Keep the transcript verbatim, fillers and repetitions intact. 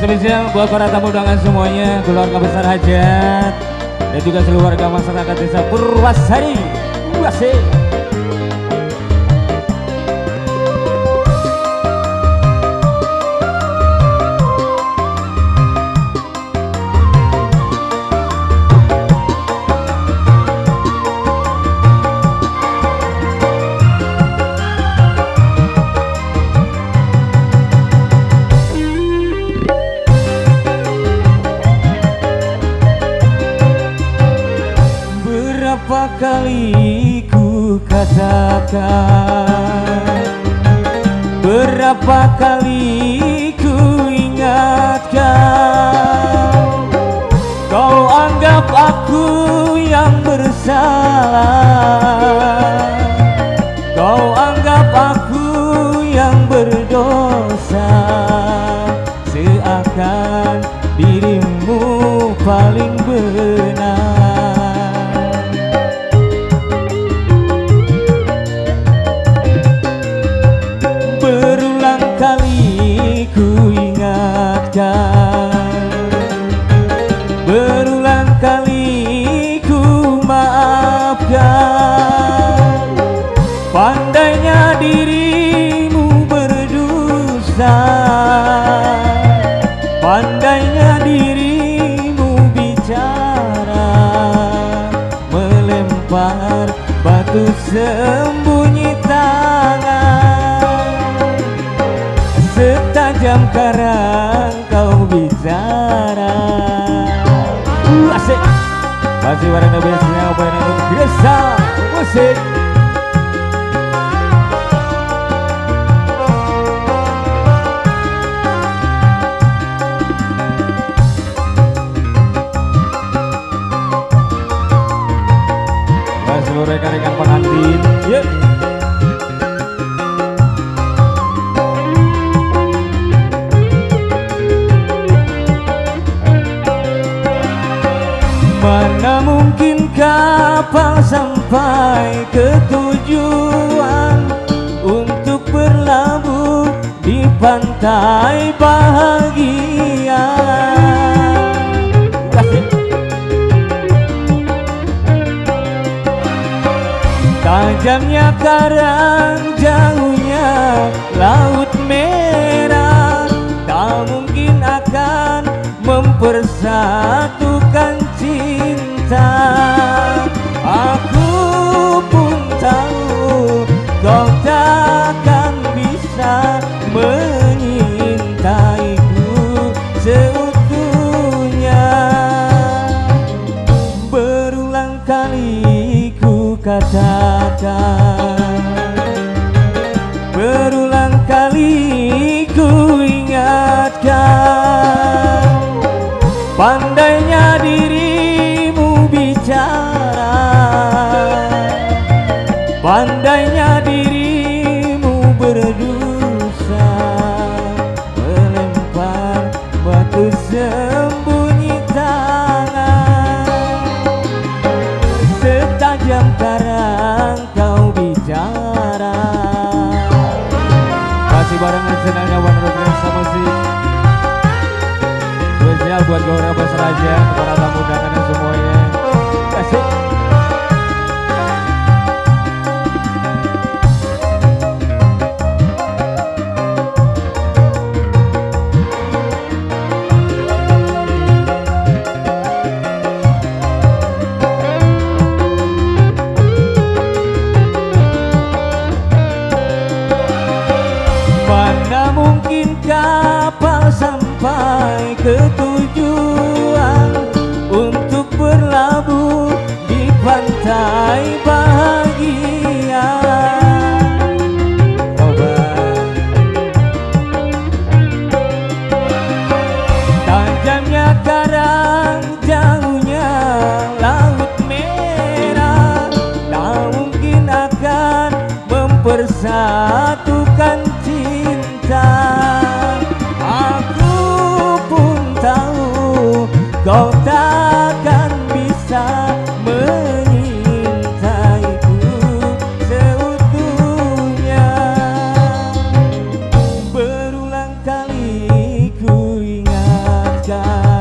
Spesial buat para tamu undangan semuanya, keluarga besar hajat dan juga seluruh warga masyarakat desa Purwasari. Wasih. Berapa kali ku katakan, berapa kali ku ingatkan, kau anggap aku yang bersalah, kau anggap aku yang berdosa, seakan dirimu paling benar. Berulang kali ku maafkan, pandainya dirimu berdosa, pandainya dirimu bicara, melempar batu sembunyi tangan, setajam karang kau bicara. Asik, masih warna biasanya apa yang untuk desa musik. Buat seluruh rekan-rekan pengantin, yuk. Mana mungkin kapal sampai ke tujuan untuk berlabuh di pantai bahagia. Tajamnya karang, jauhnya laut merah, tak mungkin akan mempersatukan cinta. Aku pun tahu kau takkan bisa menyintaiku seutuhnya. Berulang kali ku katakan, berulang kali ku ingatkan, pandainya dirimu bicara, pandainya dirimu berdosa, melempar batu sembunyi tangan, setajam karang kau bicara. Masih barengan senangnya warna desa musik. Spesial buat keluarga besar aja, para tamu undangan semuanya. Kasih. Mana mungkin kapal sampai ke tujuan untuk berlabuh di pantai bahagia. Coba tajamnya karang, jauhnya laut merah, tak mungkin akan mempersatukan cinta. Aku pun tahu kau takkan bisa menyintaiku seutuhnya. Berulang kali ku ingat keluarga.